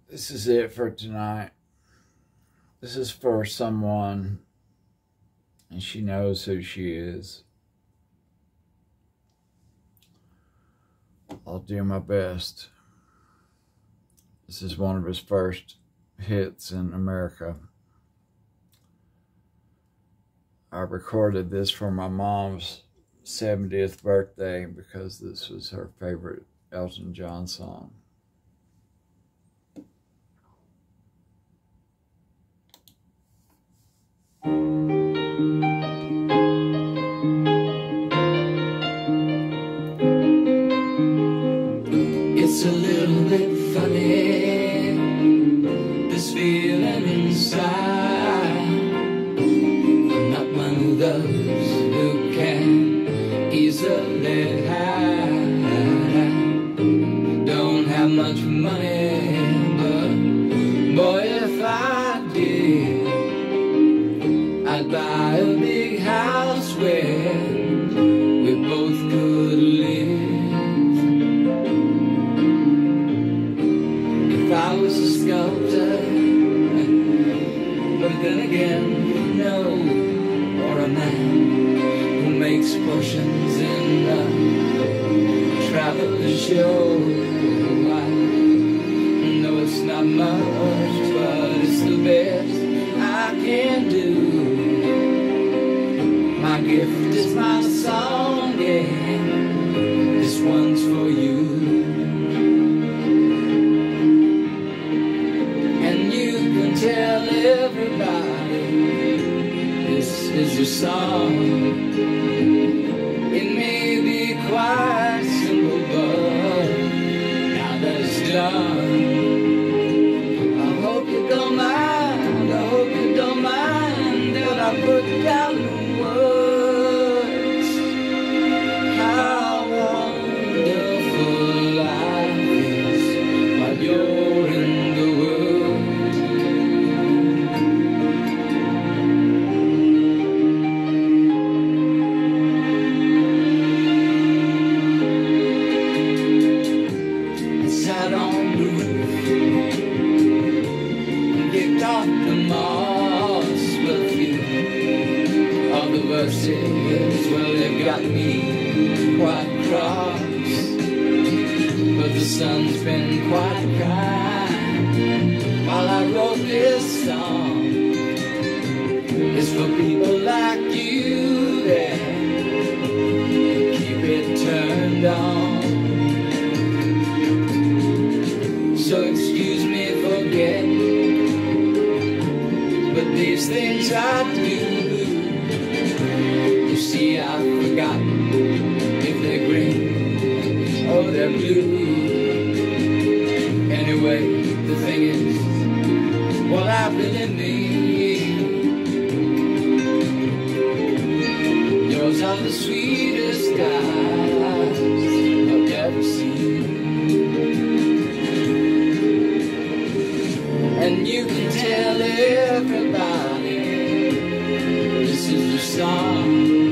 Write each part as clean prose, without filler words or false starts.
This is it for tonight. This is for someone, and she knows who she is. I'll do my best. This is one of his first hits in America. I recorded this for my mom's 70th birthday because this was her favorite Elton John song. It's a little bit funny, this feeling inside. I'm not one of those who can easily hide. Don't have much money, but boy, if I did, I'd buy a big house where we both could live. I was a sculptor, but then again, no, or a man who makes potions in a traveler's show. I know it's not much, but it's the best I can do. My gift is my song, and this one's for you. Tell everybody this is your song. It may be quite simple, but now that it's done, I hope you don't mind, I hope you don't mind that I put down the words. How wonderful life is while you're in the world. Well, they've got me quite cross, but the sun's been quite kind while I wrote this song. It's for people like you that keep it turned on. So excuse me for getting, but these things I do. You see, I've forgotten if they're green or they're blue. Anyway, the thing is, what I really mean, yours are the sweetest eyes I've ever seen. And you can tell everybody this is your song.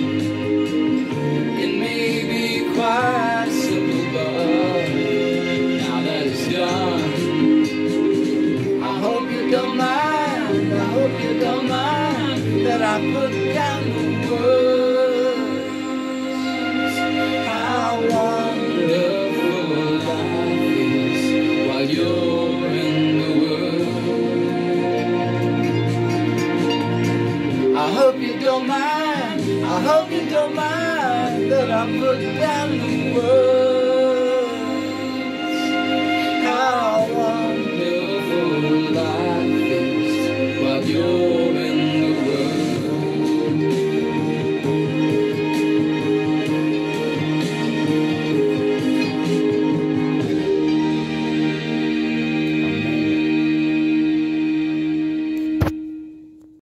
Quite simple, but now that it's done, I hope you don't mind, I hope you don't mind that I put down the words. How wonderful life is while you're in the world. I hope you don't mind, I hope you don't mind that I put down the words.